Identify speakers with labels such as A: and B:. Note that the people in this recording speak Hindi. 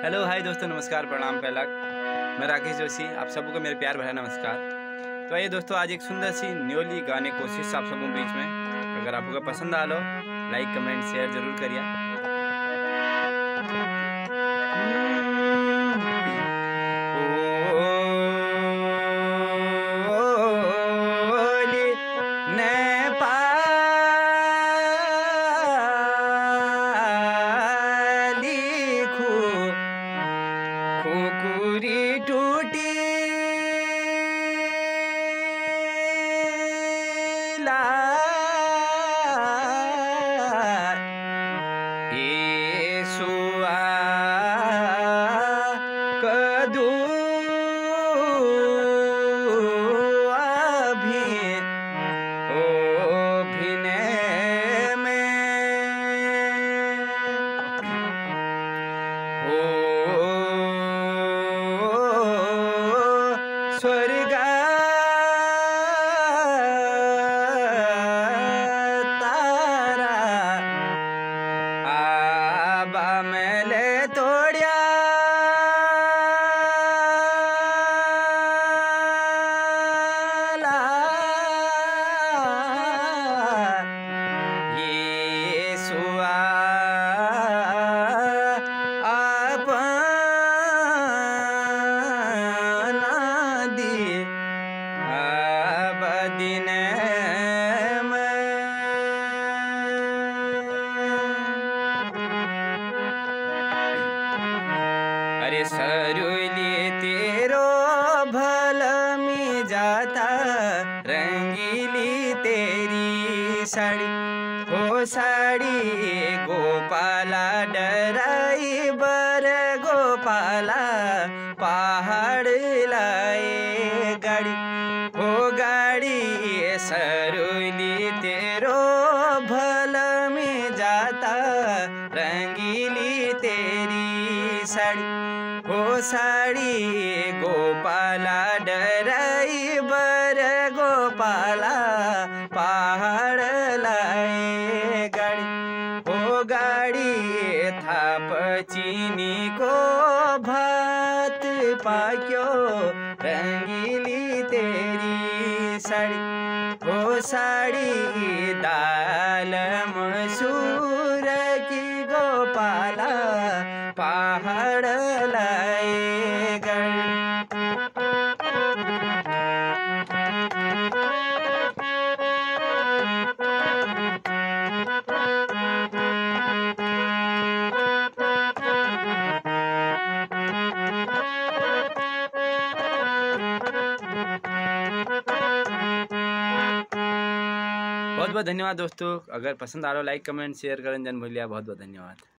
A: हेलो हाय दोस्तों, नमस्कार, प्रणाम, पहला मैं राकेश जोशी, आप सबको मेरे प्यार भरा नमस्कार। तो आइए दोस्तों, आज एक सुंदर सी न्यूली गाने कोशिश आप सबों बीच में। अगर आपको पसंद आ लो, लाइक कमेंट शेयर जरूर करिए। खुकुरी टूटी ला येसुआ कदू अभी ओ भिने में हो स्वर्गा तारा आबा मेले तोड़िया ला येसुआ दिन अरे सरुली तेरो भल में जाता रंगीली तेरी साड़ी हो साड़ी गोपाला डराई बर गोपाला पहाड़ लाए गाड़ी हो गाड़ी सरुली तेरो भल में जाता रंगीली तेरी साड़ी हो साड़ी गोपाला डराई बर गोपाला पहाड़ लाए गाड़ी हो गाड़ी थाप चीनी को भात पाक्यो रंगीली तेरी साड़ी हो साड़ी दाल मसूर की गोपाला पहाड़ लाए गण। बहुत बहुत धन्यवाद दोस्तों। अगर पसंद आ रहा हो लाइक कमेंट शेयर करन जन भूलिया। बहुत बहुत धन्यवाद।